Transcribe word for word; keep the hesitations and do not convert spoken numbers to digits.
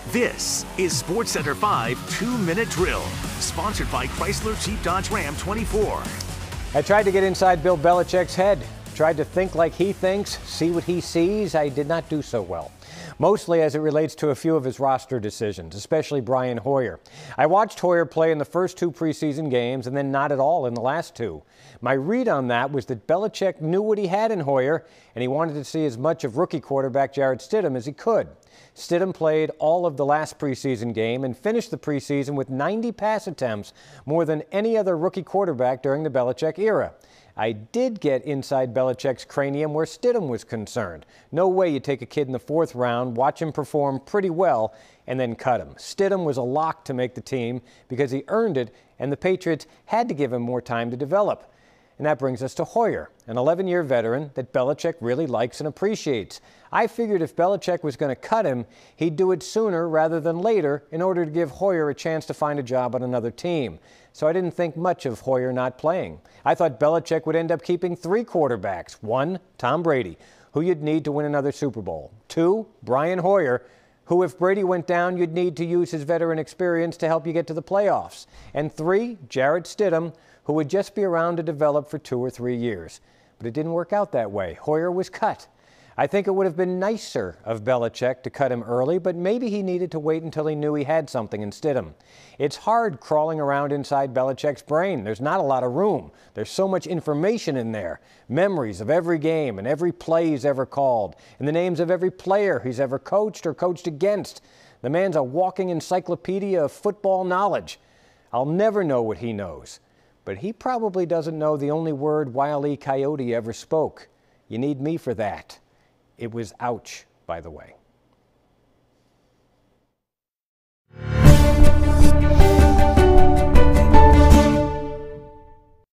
This is SportsCenter five two-Minute Drill, sponsored by Chrysler Jeep Dodge Ram twenty-four. I tried to get inside Bill Belichick's head, tried to think like he thinks, see what he sees. I did not do so well, mostly as it relates to a few of his roster decisions, especially Brian Hoyer. I watched Hoyer play in the first two preseason games and then not at all in the last two. My read on that was that Belichick knew what he had in Hoyer, and he wanted to see as much of rookie quarterback Jarrett Stidham as he could. Stidham played all of the last preseason game and finished the preseason with ninety pass attempts, more than any other rookie quarterback during the Belichick era. I did get inside Belichick's cranium where Stidham was concerned. No way you take a kid in the fourth round, watch him perform pretty well, and then cut him. Stidham was a lock to make the team because he earned it, and the Patriots had to give him more time to develop. And that brings us to Hoyer, an eleven-year veteran that Belichick really likes and appreciates. I figured if Belichick was going to cut him, he'd do it sooner rather than later in order to give Hoyer a chance to find a job on another team. So I didn't think much of Hoyer not playing. I thought Belichick would end up keeping three quarterbacks. One, Tom Brady, who you'd need to win another Super Bowl. Two, Brian Hoyer, who if Brady went down, you'd need to use his veteran experience to help you get to the playoffs. And three, Jarrett Stidham, who would just be around to develop for two or three years. But it didn't work out that way. Hoyer was cut. I think it would have been nicer of Belichick to cut him early, but maybe he needed to wait until he knew he had something in Stidham. It's hard crawling around inside Belichick's brain. There's not a lot of room. There's so much information in there. Memories of every game and every play he's ever called, and the names of every player he's ever coached or coached against. The man's a walking encyclopedia of football knowledge. I'll never know what he knows. But he probably doesn't know the only word Wile E. Coyote ever spoke. You need me for that. It was ouch, by the way.